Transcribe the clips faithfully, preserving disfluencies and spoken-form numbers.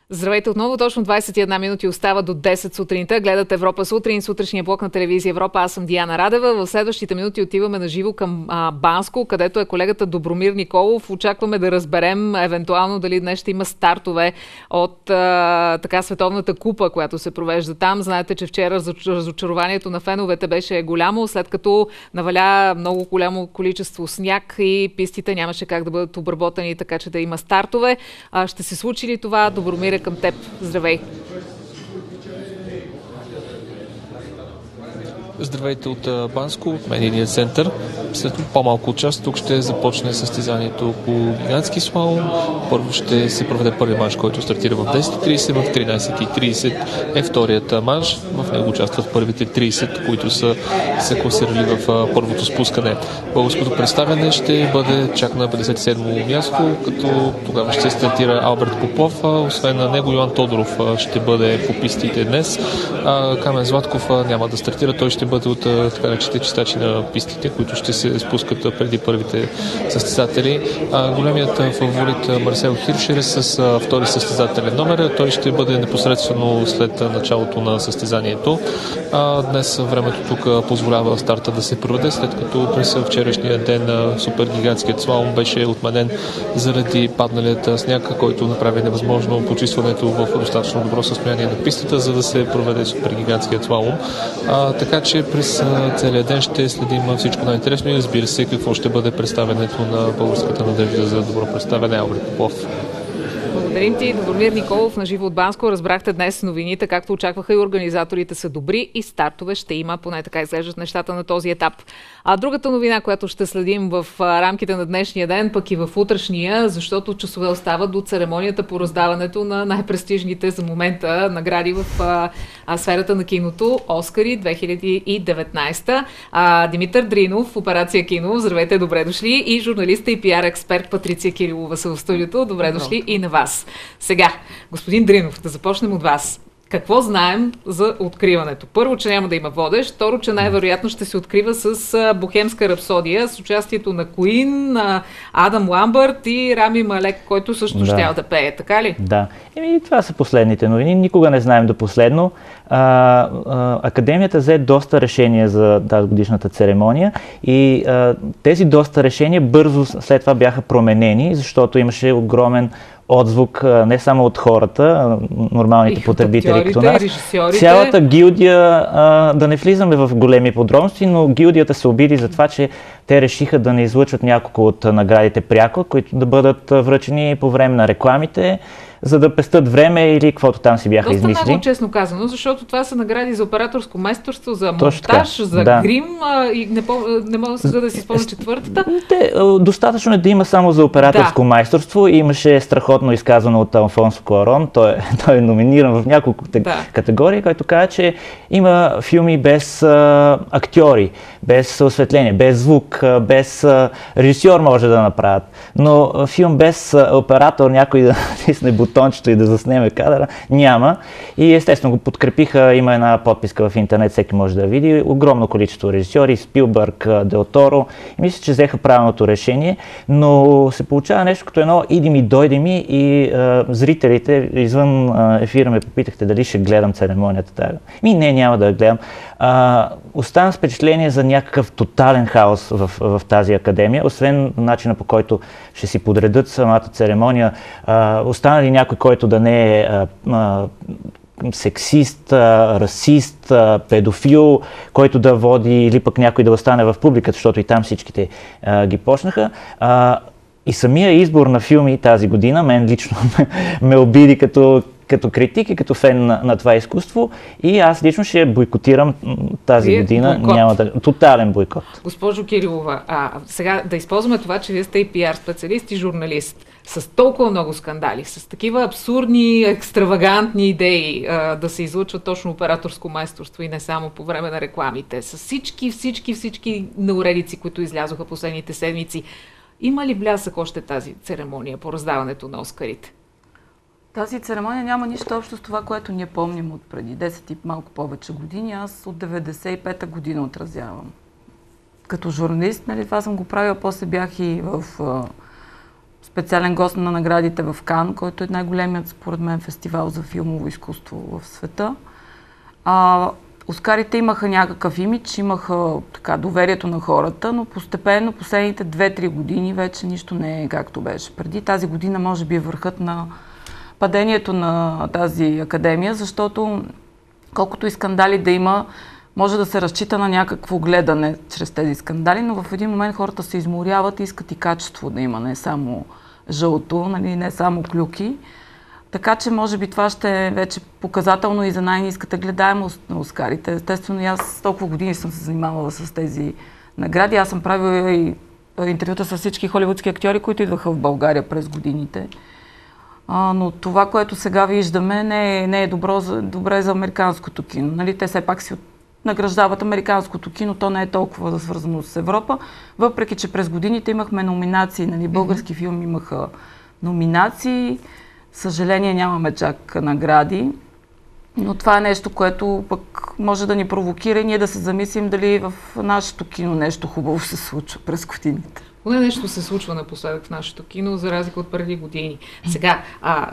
Здравейте отново, точно двадесет и една минути остава до десет сутринта. Гледате Европа сутрин, сутрешния блок на телевизия Европа. Аз съм Диана Радева. В следващите минути отиваме на живо към а, Банско, където е колегата Добромир Николов. Очакваме да разберем евентуално дали днес ще има стартове от а, така световната купа, която се провежда там. Знаете, че вчера разочарованието на феновете беше голямо, след като наваля много голямо количество сняг и пистите нямаше как да бъдат обработени, така че да има стартове. А, ще се случи ли това? Добромир, към теб. Здравей! Здравейте от Банско, от медийния център. След по-малко час тук ще започне състезанието по гигантски слалом. Първо ще се проведе първи манш, който стартира в десет и тридесет, в тринадесет и тридесет е вторият манш. В него участват първите тридесет, които са се класирали в първото спускане. Българското представяне ще бъде чак на петдесет и седмо място, като тогава ще стартира Алберт Попов. Освен на него, Йоан Тодоров ще бъде по пистите днес. Камен Златков няма да стартира, той ще бъде от така речете чистачи на пистите, които ще се спускат преди първите състезатели. А, големият фаворит Марсел Хиршер с а, втори състезателен номер. Той ще бъде непосредствено след началото на състезанието. А, днес времето тук позволява старта да се проведе, след като през вчерашния ден супергигантският слалом беше отменен заради падналият сняг, който направи невъзможно почистването в достатъчно добро състояние на пистата, за да се проведе супергигантският слалом. А, така че през целия ден ще следим всичко най-интересно и разбира се какво ще бъде представянето на българската надежда за добро представяне Алберт Попов. Благодарим ти, Добромир Николов, на живо от Банско. Разбрахте днес новините, както очакваха и организаторите са добри и стартове ще има, поне така изглеждат нещата на този етап. А другата новина, която ще следим в рамките на днешния ден, пък и в утрешния, защото часове остават до церемонията по раздаването на най-престижните за момента награди в а, а, сферата на киното Оскари две хиляди и деветнадесета. А, Димитър Дринов, Операция Кино, здравейте, добре дошли, и журналиста и пиар експерт Патриция Кирилова са в студиото. Добре дошли и на вас. Сега, господин Дринов, да започнем от вас. Какво знаем за откриването? Първо, че няма да има водещ. Второ, че най-вероятно ще се открива с Бохемска рапсодия, с участието на Куин, Адам Ламбърт и Рами Малек, който също да. щял да пее. Така ли? Да. Еми, това са последните новини. Никога не знаем до последно. А, а, Академията взе доста решения за тази годишната церемония и а, тези доста решения бързо след това бяха променени, защото имаше огромен отзвук не само от хората, нормалните и потребители като нас. Цялата гилдия, а, да не влизаме в големи подробности, но гилдията се обиди за това, че те решиха да не излъчват няколко от наградите пряко, които да бъдат връчени по време на рекламите, за да пестят време или каквото там си бяха измислили. Доста много честно казано, защото това са награди за операторско майсторство, за монтаж, за да. грим а, и не, по, не мога да, да си спомня четвъртата. Те, достатъчно е да има само за операторско да. майсторство. Имаше страхотно изказано от Алфонсо Куарон, той, той е номиниран в няколко да. категории, който каза, че има филми без а, актьори, без осветление, без звук, без а, режисьор може да направят, но а, филм без а, оператор, някой да тисне бутончето и да заснеме кадъра, няма. И естествено го подкрепиха, има една подписка в интернет, всеки може да види, огромно количество режисьори, Спилбърг, Дел Торо, и мисля, че взеха правилното решение, но се получава нещо като едно иди ми, дойде ми, и а, зрителите извън а, ефира ме попитахте дали ще гледам церемонията тази. Ми не, няма да я гледам. А, оставам с впечатление за някакъв тотален хаос в, в тази академия, освен начина, по който ще си подредят самата церемония. А, остана ли някой, който да не е а, а, сексист, а, расист, а, педофил, който да води, или пък някой да остане в публиката, защото и там всичките а, ги почнаха. А, и самия избор на филми тази година мен лично ме, ме обиди като като критик и като фен на, на това изкуство, и аз лично ще бойкотирам тази вие година. Бойкот. Няма да... Тотален бойкот. Госпожо Кирилова, а, сега да използваме това, че вие сте и пиар специалист и журналист, с толкова много скандали, с такива абсурдни, екстравагантни идеи а, да се излъчва точно операторско майсторство и не само по време на рекламите, с всички, всички, всички неуредици, които излязоха последните седмици. Има ли блясък още тази церемония по раздаването на Оскарите? Тази церемония няма нищо общо с това, което ние помним от преди десет и малко повече години. Аз от деветдесет и пета година отразявам. Като журналист, нали, това съм го правила, после бях и в специален гост на наградите в Кан, който е най-големият, според мен, фестивал за филмово изкуство в света. А, Оскарите имаха някакъв имидж, имаха така доверието на хората, но постепенно последните две-три години вече нищо не е както беше преди. Тази година може би е върхът на падението на тази академия, защото колкото и скандали да има, може да се разчита на някакво гледане чрез тези скандали, но в един момент хората се изморяват и искат и качество да има, не само жълто, нали, не само клюки. Така че може би това ще е вече показателно и за най-ниската гледаемост на Оскарите. Естествено, аз толкова години съм се занимавала с тези награди. Аз съм правила и интервюта с всички холивудски актьори, които идваха в България през годините. А, но това, което сега виждаме, не е, не е добро за, добре за американското кино. Нали? Те все пак си награждават американското кино, то не е толкова свързано с Европа, въпреки че през годините имахме номинации, нали? Български филми имаха номинации, съжаление нямаме чак награди, но това е нещо, което пък може да ни провокира и ние да се замислим дали в нашето кино нещо хубаво се случва през годините. Поне нещо се случва напоследък в нашето кино, за разлика от преди години. Сега, а,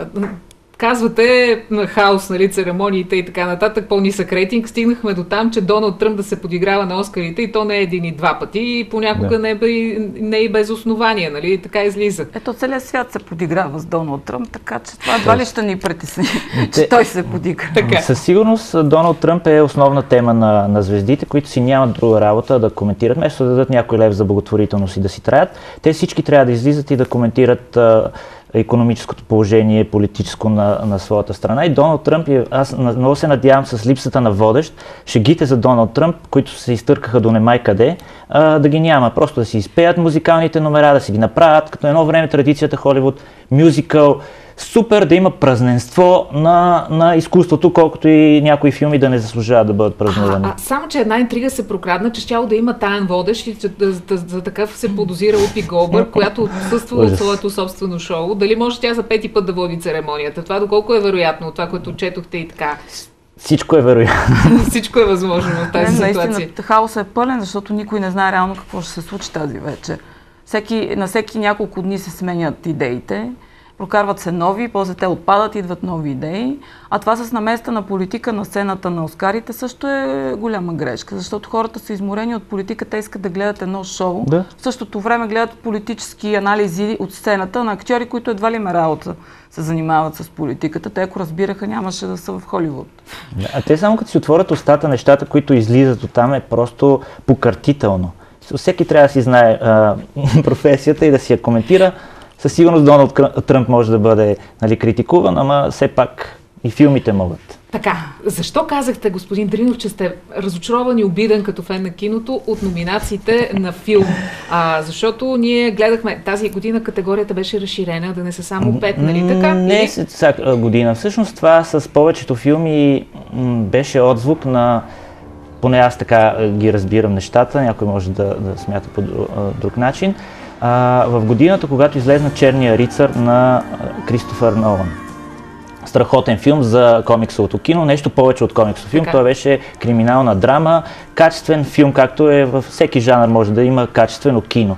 казвате на хаос, нали, церемониите и така нататък, по-нисък рейтинг, стигнахме до там, че Доналд Тръмп да се подиграва на Оскарите и то не е един и два пъти и понякога да. не, е, не е без основания, нали, така излиза. Ето целият свят се подиграва с Доналд Тръмп, така че това едва ли ще ни притесни, че той се подигра. Така. Със сигурност Доналд Тръмп е основна тема на, на звездите, които си нямат друга работа да коментират, вместо да дадат някой лев за благотворителност и да си траят. Те всички трябва да излизат и да коментират икономическото положение, политическо на, на своята страна. И Доналд Тръмп, аз много се надявам с липсата на водещ, шегите за Доналд Тръмп, които се изтъркаха до немай къде, а, да ги няма. Просто да си изпеят музикалните номера, да си ги направят, като едно време традицията Холивуд, мюзикъл, супер да има празненство на, на изкуството, колкото и някои филми да не заслужават да бъдат празнувани. А, а, само, че една интрига се прокрадна, че щяло да има таен водещ и че да, да, за такъв се подозира Упи Голбърг, която отсъства от своето собствено шоу. Дали може тя за пети път да води церемонията? Това доколко е вероятно от това, което четохте и така? Всичко е вероятно. Всичко е възможно в тази не, ситуация. Наистина, хаосът е пълен, защото никой не знае реално какво ще се случи тази вечер. Всеки, на всеки няколко дни се сменят идеите. Прокарват се нови, после те отпадат, идват нови идеи. А това с наместа на политика на сцената на Оскарите също е голяма грешка, защото хората са изморени от политика, те искат да гледат едно шоу. Да. В същото време гледат политически анализи от сцената на актьори, които едва ли ме работа се занимават с политиката. Те, ако разбираха, нямаше да са в Холивуд. А те само като си отворят устата, нещата, които излизат оттам, е просто покъртително. Всеки трябва да си знае а, професията и да си я коментира. Със сигурност Доналд Тръмп може да бъде, нали, критикуван, ама все пак и филмите могат. Така, защо казахте, господин Дринов, че сте разочарован и обиден като фен на киното от номинациите на филм? А, защото ние гледахме, тази година категорията беше разширена, да не са само пет, нали така? Не всяка година. Всъщност това с повечето филми м- беше отзвук на, поне аз така ги разбирам нещата, някой може да, да смята по друг начин. А, в годината, когато излезна Черния рицар на Кристофър Нолан. Страхотен филм за комиксовото кино, нещо повече от комиксов филм. Така. Той беше криминална драма, качествен филм, както е във всеки жанр може да има качествено кино.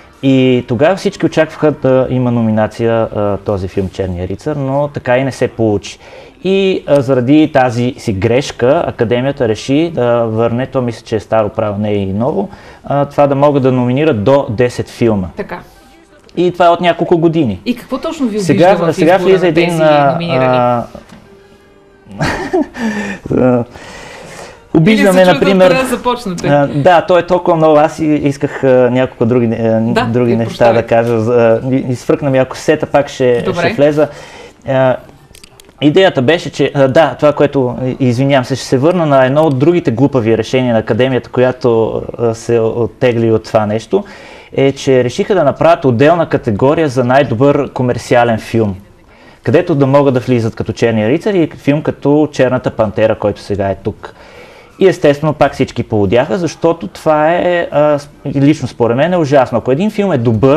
И тогава всички очакваха да има номинация а, този филм Черния рицар, но така и не се получи. И а, заради тази си грешка, Академията реши да върне, то мисля, че е старо право, не е и ново, а, това да могат да номинират до десет филма. Така. И това е от няколко години. И какво точно ви сега, обижда в сега избора на един, тези номинирани? А, Обиждаме, например... Да, започнете. А, да, то е толкова много. Аз исках а, няколко други, а, да, други неща прощавай. да кажа. А, изфръкна ми, ако сета пак ще, ще влеза. А, идеята беше, че а, да, това, което, извинявам се, ще се върна на едно от другите глупави решения на Академията, която а, се оттегли от това нещо, е, че решиха да направят отделна категория за най-добър комерциален филм, където да могат да влизат като Черния рицар и филм като Черната пантера, който сега е тук. И естествено пак всички полудяха, защото това е, а, лично според мен, е ужасно. Ако един филм е добър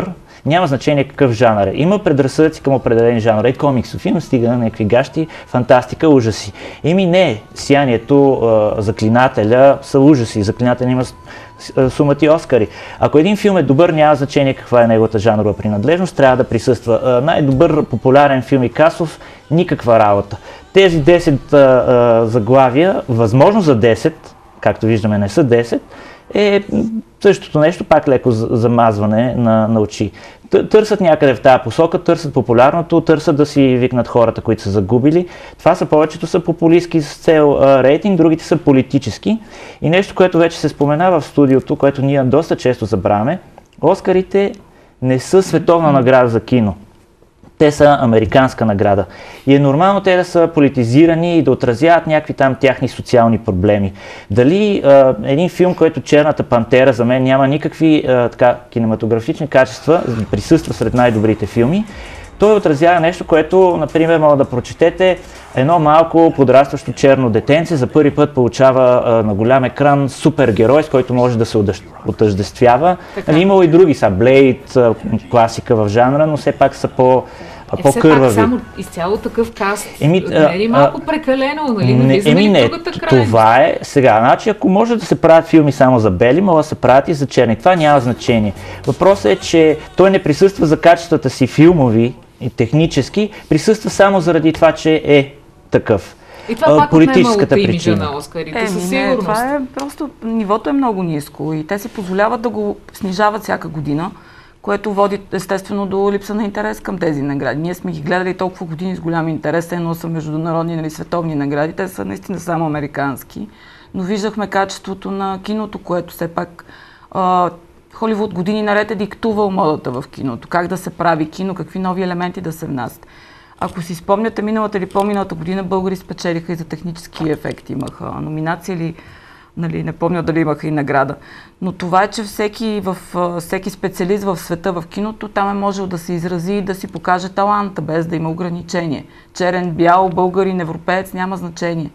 Няма значение какъв жанр е. Има предразсъдъци към определен жанр. Е комиксов филм, стига на някакви гащи, фантастика, ужаси. Еми не, Сиянието, Заклинателя са ужаси. Заклинателя има сумати Оскари. Ако един филм е добър, няма значение каква е неговата жанрова принадлежност, трябва да присъства. Най-добър популярен филм и касов, никаква работа. Тези десет а, а, заглавия, възможно за десет, както виждаме не са десет, е същото нещо, пак леко замазване на, на очи. Търсят някъде в тази посока, търсят популярното, търсят да си викнат хората, които са загубили. Това са повечето са популистски с цел а, рейтинг, другите са политически. И нещо, което вече се споменава в студиото, което ние доста често забравяме, Оскарите не са световна награда за кино. Те са американска награда. И е нормално те да са политизирани и да отразяват някакви там тяхни социални проблеми. Дали а, един филм, който Черната пантера за мен няма никакви а, така, кинематографични качества, присъства сред най-добрите филми, той отразява нещо, което, например, мога да прочетете, едно малко подрастващо черно детенце за първи път получава а, на голям екран супергерой, с който може да се отъждествява. Нали, имало и други са, Блейд, класика в жанра, но все пак са по Е, по-кървави. все пак само изцяло такъв каст, еми, не е малко а, прекалено, нали? Не, еми не, това е сега. Значи, ако може да се правят филми само за бели, мога да се правят и за черни. Това няма значение. Въпросът е, че той не присъства за качествата си филмови и технически, присъства само заради това, че е такъв. И това пак политическата причина на Оскарите, е, със сигурност. Не, това е просто, нивото е много ниско и те си позволяват да го снижават всяка година, което води естествено до липса на интерес към тези награди. Ние сме ги гледали толкова години с голям интерес, но са международни или световни награди, те са наистина само американски, но виждахме качеството на киното, което все пак а, Холивуд години наред е диктувал модата в киното, как да се прави кино, какви нови елементи да се внасят. Ако си спомняте, миналата или по-миналата година българи спечелиха и за технически ефекти, имаха номинация или нали, не помня дали имаха и награда. Но това е, че всеки, в, всеки специалист в света в киното там е можел да се изрази и да си покаже таланта, без да има ограничение. Черен, бял, българин, европеец, няма значение.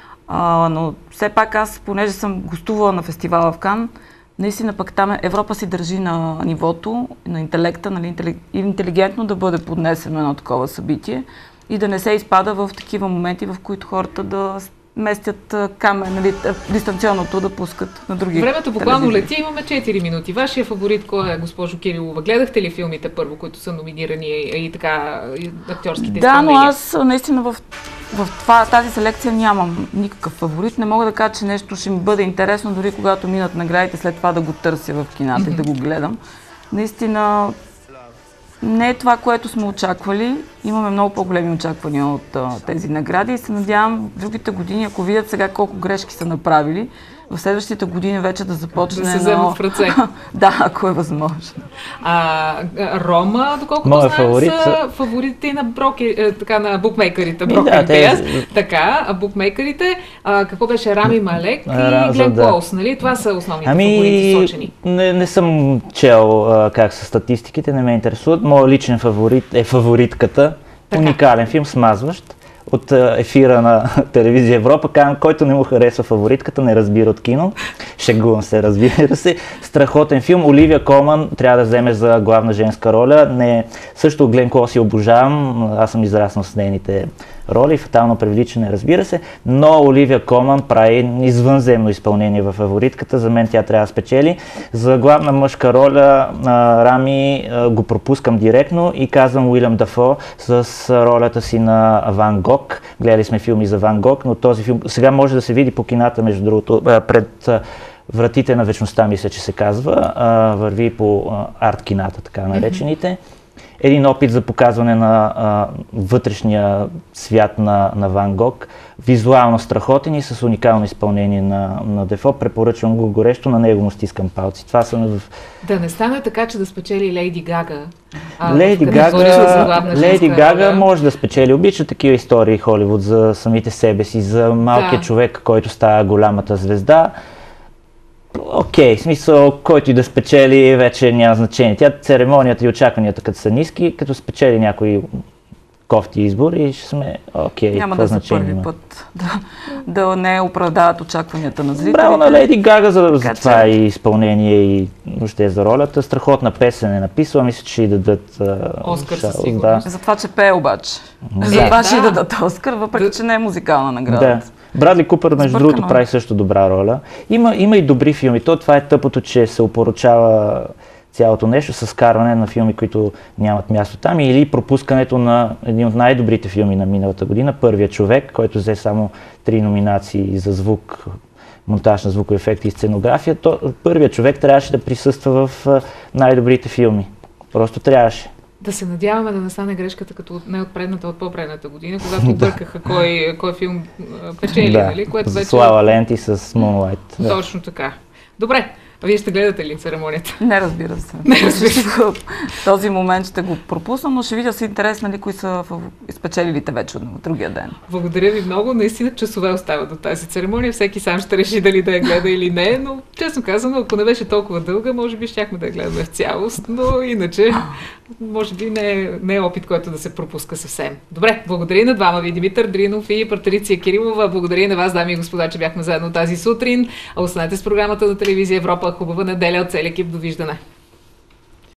А, но все пак аз, понеже съм гостувала на фестивала в Кан, наистина пък там Европа си държи на нивото, на интелекта, нали, интелигентно да бъде поднесено едно такова събитие и да не се изпада в такива моменти, в които хората да местят камер, нали, дистанционното да пускат на други. Времето буквално лети, имаме четири минути. Вашия фаворит кой е, госпожо Кирилова? Гледахте ли филмите първо, които са номинирани и така и актьорските изпълнения? Да, но аз наистина в, в това, тази селекция нямам никакъв фаворит. Не мога да кажа, че нещо ще ми бъде интересно, дори когато минат наградите, след това да го търся в кината и да го гледам. Наистина не е това, което сме очаквали. Имаме много по-големи очаквания от а, тези награди и се надявам в другите години, ако видят сега колко грешки са направили, в следващите години вече да започне... Да се вземат в ръце. Да, ако е възможно. А, Рома, доколкото знаем, фаворит... са фаворитите на, броки, е, така, на букмейкерите. Да, те... Така, а букмейкерите, а, какво беше Рами Малек и Глен Клоус, да. Нали? Това са основните ами, фаворити сочени. Не, не съм чел а, как са статистиките, не ме интересуват. Моят личен фаворит е фаворитката. Така. Уникален филм, смазващ. От ефира на телевизия Европа, казвам, който не му харесва фаворитката, не разбира от кино. Шегувам се, разбира се. Страхотен филм. Оливия Колман трябва да вземе за главна женска роля. Не, също Глен Клоус обожавам. Аз съм израснал с нейните роли. Фатално привличане, разбира се. Но Оливия Колман прави извънземно изпълнение във фаворитката. За мен тя трябва да спечели. За главна мъжка роля Рами го пропускам директно и казвам Уилям Дафо с ролята си на Ван Гог. Гледали сме филми за Ван Гог, но този филм сега може да се види по кината, между другото, пред вратите на вечността, мисля, че се казва. Върви по арт кината, така наречените. Един опит за показване на а, вътрешния свят на, на Ван Гог. Визуално страхотен и с уникално изпълнение на, на Дефо. Препоръчвам го горещо, на него му стискам палци. Това са в... Да не стане така, че да спечели Лейди Гага. Лейди Гага, Лейди Гага може да спечели. Обича такива истории Холивуд за самите себе си, за малкия да. човек, който става голямата звезда. Окей, okay, смисъл, който и да спечели, вече няма значение. Тя церемонията и очакванията като са ниски, като спечели някой кофти избор и ще сме окей. Okay, няма да за първи има. път да, да не оправдават очакванията на зрителите. Браво на Леди Гага за, за това и изпълнение и въобще за ролята. Страхотна песен е написала, мисля, че и дадат Оскар със сигурност. Да. За това, че пее обаче. Да. За това ще да. и дадат Оскар, въпреки да. че не е музикална награда. Да. Брадли Купър, между Сбъркано. другото, прави също добра роля. Има, има и добри филми. То, това е тъпото, че се опоручава цялото нещо с карване на филми, които нямат място там, или пропускането на един от най-добрите филми на миналата година, Първият човек, който взе само три номинации за звук, монтаж на звукови ефекти и сценография. То, Първият човек трябваше да присъства в най-добрите филми. Просто трябваше. Да се надяваме да не стане грешката като не от предната, от по-предната година, когато объркаха кой, кой филм печели, да, нали? Което вече... Слава Ленти с Moonlight. Точно да. така. Добре. А вие ще гледате ли церемонията? Не, разбира се. Не, разбира се. В този момент ще го пропусна, но ще видя с интерес, нали, кои са спечелилите вече от другия ден. Благодаря ви много. Наистина часове остават до тази церемония. Всеки сам ще реши дали да я гледа или не, но честно казано, ако не беше толкова дълга, може би щяхме да я гледаме в цялост, но иначе може би не е, не е опит, който да се пропуска съвсем. Добре, благодаря на двама ви, Димитър Дринов и Патриция Кирилова. Благодаря на вас, дами и господа, че бяхме заедно тази сутрин. А останете с програмата на телевизия Европа. Хубава неделя от целия екип. Довиждане!